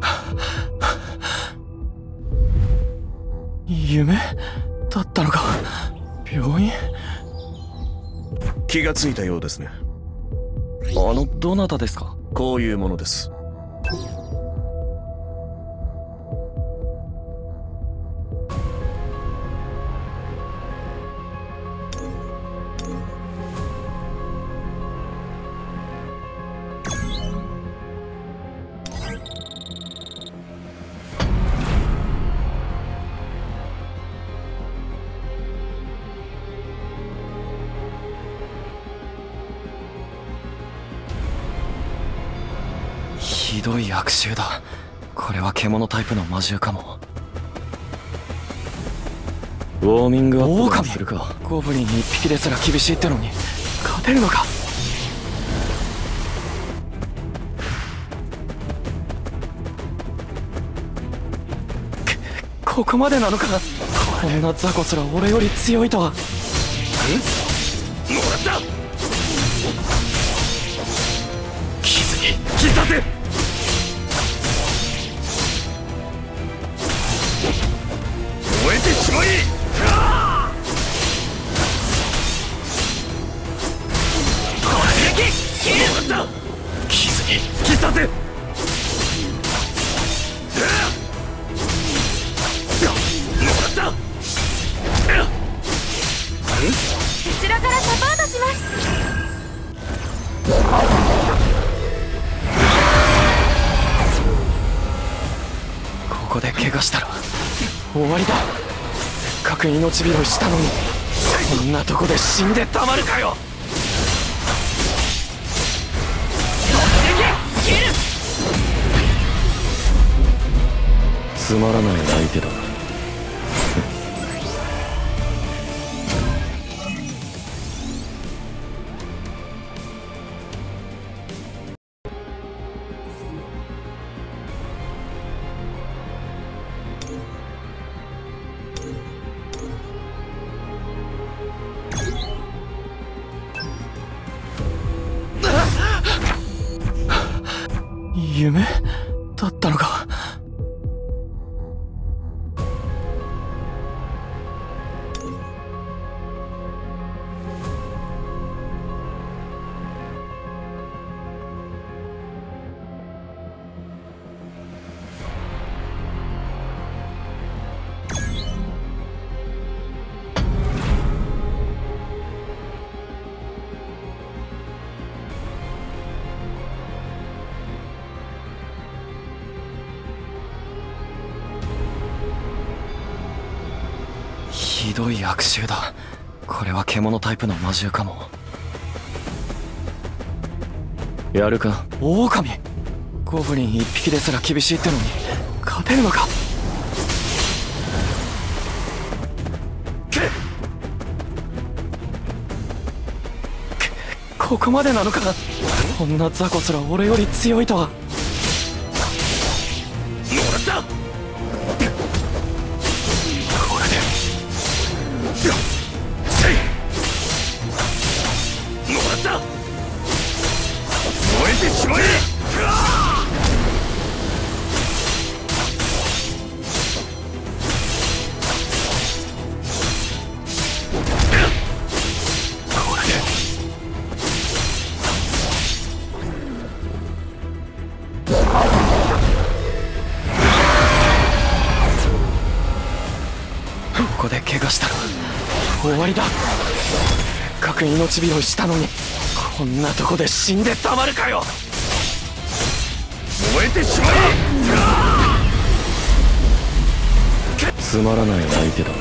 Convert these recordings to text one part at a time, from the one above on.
夢だったのか。病院。 気がついたようですね。 どなたですか？ こういうものです。 ひどい悪臭だ。これは獣タイプの魔獣かも。ウォーミングアップするか。ゴブリン一匹ですら厳しいってのに勝てるのか。ここまでなのか。こんな雑魚すら俺より強いとは。 もらった。傷に突き刺せ。燃えてしまい。もらった。傷に突き刺せ。 こちらからサポートします。 ここで怪我したら終わりだ。せっかく命拾いしたのにこんなとこで死んでたまるかよ。つまらない相手だ。夢だったのか。ひどい悪臭だ。これは獣タイプの魔獣かも。やるか。狼。ゴブリン一匹ですら厳しいってのに勝てるのか。ここまでなのか。こんな雑魚すら俺より強いとは。 もらった。もらった。燃えてしまえ。これでここで怪我したら終わりだ。せっかく命拾いしたのにこんなとこで死んでたまるかよ。 燃えてしまえ。 つまらない相手だ。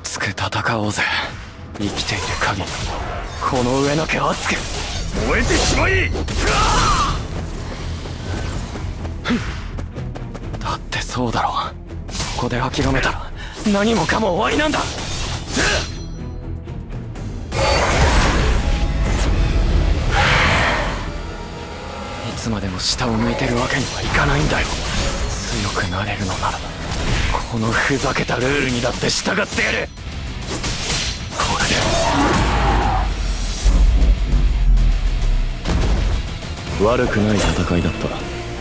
熱く戦おうぜ。生きている限りこの上なきゃ熱く燃えてしまい。だってそうだろう。ここで諦めたら何もかも終わりなんだ。いつまでも下を向いてるわけにはいかないんだよ。強くなれるのならこのふざけたルールにだって従ってやる。これで悪くない戦いだった。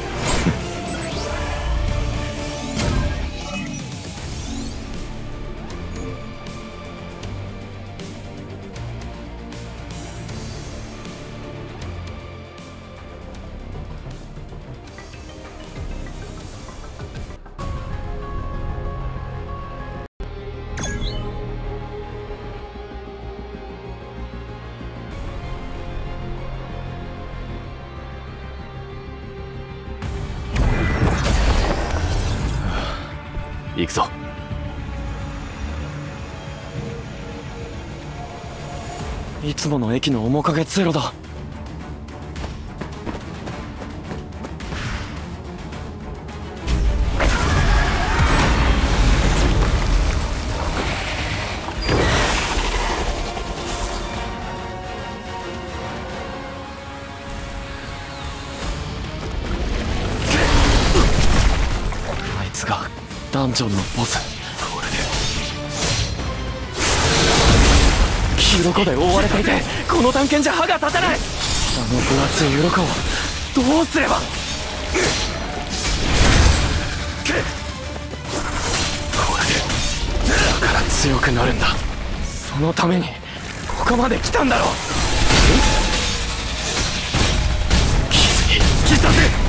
行くぞ。いつもの駅の面影ゼロだ。あいつがダンジョンのボス。これでキロコで覆われていてこの探検じゃ歯が立たない。あの分厚い鱗をどうすれば。これでだから強くなるんだ。そのためにここまで来たんだろう。傷に突き刺せ。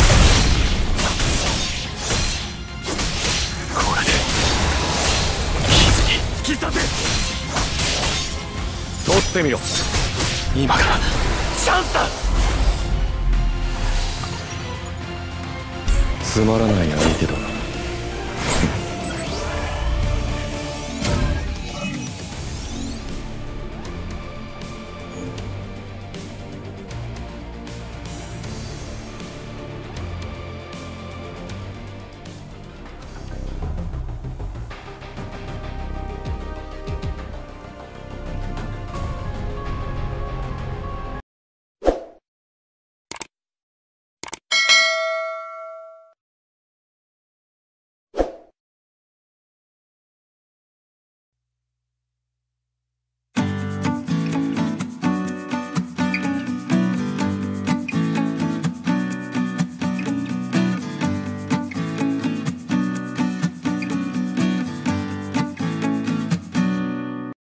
取ってみろ。今からチャンスだ。つまらない相手だな。